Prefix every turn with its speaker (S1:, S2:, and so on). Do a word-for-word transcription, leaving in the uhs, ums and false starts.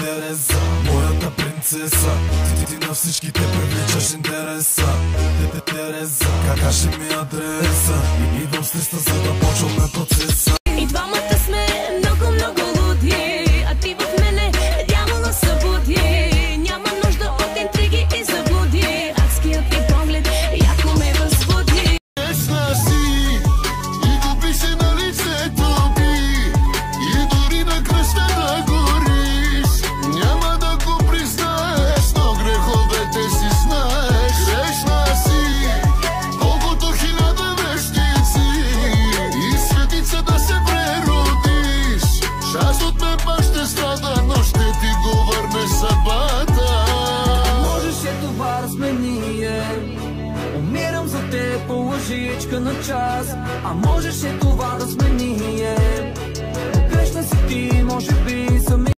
S1: Тереза, моята принцеса, ти, ти, ти на всичките привличаш интереса. Тереза, кака ще ми адреса? И идвам с листа, за да почваме процеса.
S2: И двамата сме много, много луди, а ти в мене дявола събуди. Няма нужда от интриги и заблуди, адският ти поглед яко ме възбуди.
S3: Вечна си и губи се на лицето ти, и дори на кръста да гориш. Няма да го признаеш, но греховете си знаеш. Грешна си, колкото хиляда вещици, и светица да се преродиш. Част от мен пак ще страда, но ще ти го върне съдбата.
S4: Можеше това да сме ние, умирам за те по лъжичка на час. А можеше това да сме ние, грешна си ти, може би сами.